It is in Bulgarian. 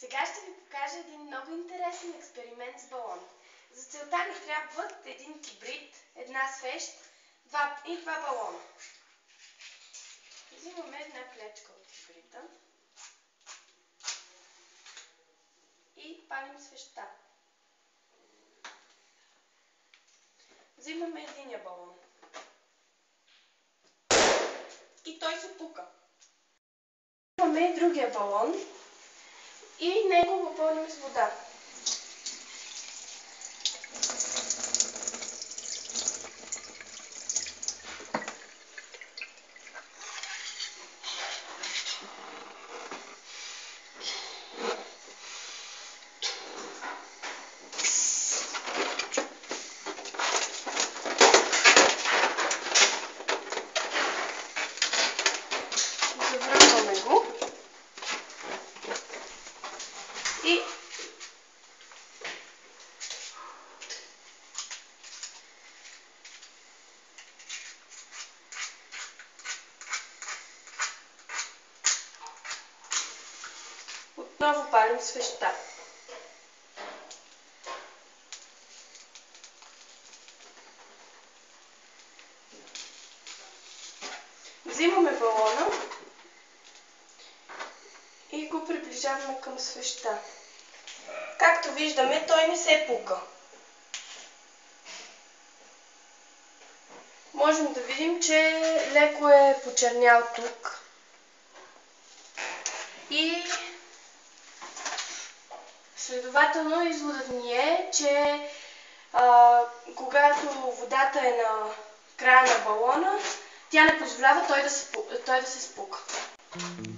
Сега ще ви покажа един много интересен експеримент с балон. За целта ни трябват един кибрид, една свещ и два балона. Взимаме една клечка от кибрита и палим свещта. Взимаме единия балон и той се пука. Взимаме и другия балон и него го пълним с вода. Завързваме го и отново палим свещта. Взимаме балона и го приближаваме към свещта. Както виждаме, той не се пука. Можем да видим, че леко е почернял тук. И следователно изводът ни е, че когато водата е на края на балона, тя не позволява той да се спука.